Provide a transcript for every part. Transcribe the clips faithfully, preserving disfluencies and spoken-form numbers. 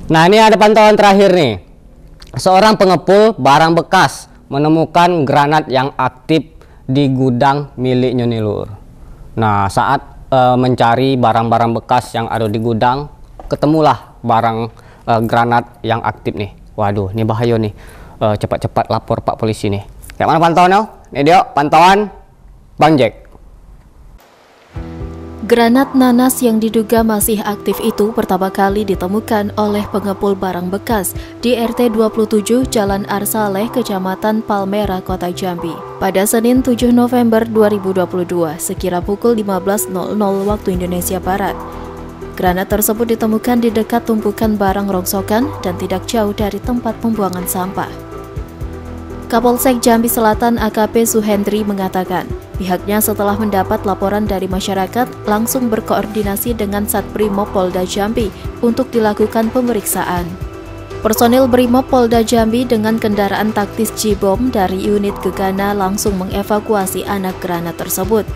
Nah, ini ada pantauan terakhir nih. Seorang pengepul barang bekas menemukan granat yang aktif di gudang miliknya nih lur. Nah, saat e, mencari barang-barang bekas yang ada di gudang, ketemulah barang e, granat yang aktif nih. Waduh, ini bahaya nih. Cepat-cepat lapor Pak Polisi nih. Kayak mana pantauannya? Ini dia pantauan Bang Jack. Granat nanas yang diduga masih aktif itu pertama kali ditemukan oleh pengepul barang bekas di R T dua puluh tujuh Jalan Arsaleh, Kecamatan Palmera, Kota Jambi, pada Senin tujuh November dua ribu dua puluh dua, sekira pukul lima belas nol nol waktu Indonesia Barat. Granat tersebut ditemukan di dekat tumpukan barang rongsokan dan tidak jauh dari tempat pembuangan sampah. Kapolsek Jambi Selatan A K P Suhendri mengatakan, pihaknya setelah mendapat laporan dari masyarakat langsung berkoordinasi dengan Satbrimob Polda Jambi untuk dilakukan pemeriksaan. Personil Brimob Polda Jambi dengan kendaraan taktis J-Bom dari unit Gegana langsung mengevakuasi anak granat tersebut.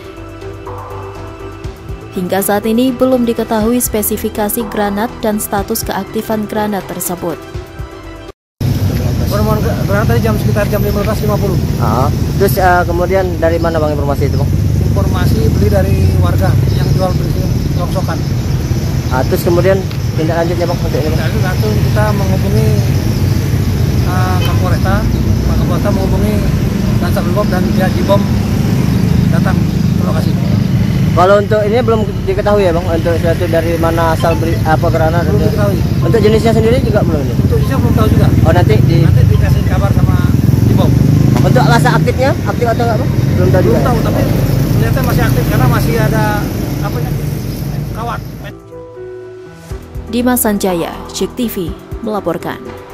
Hingga saat ini belum diketahui spesifikasi granat dan status keaktifan granat tersebut. Penemuan granat tadi jam sekitar jam lima belas lima puluh. Ah, terus uh, kemudian dari mana Bang informasi itu Bang? Informasi beli dari warga yang jual beli rongsokan. Ah, terus kemudian tindak lanjutnya Bang untuk ini Bang? Lalu langsung kita menghubungi uh, Kapolresta, Pak Kapolresta menghubungi dan Satbrimob dan pihak J-Bom datang ke lokasi. Kalau untuk ini belum diketahui ya Bang, untuk suatu dari mana asal beli apa granat? Belum diketahui. Untuk jenisnya sendiri juga belum ini? Untuk jenisnya belum tahu juga. Oh nanti di nanti dikasih kabar sama J-Bom. Untuk rasa aktifnya, aktif atau enggak Bang? Belum tahu juga. Belum tahu, ya? tapi ternyata masih aktif karena masih ada apa ya? Kawat. Dimas Sanjaya, J E K T V melaporkan.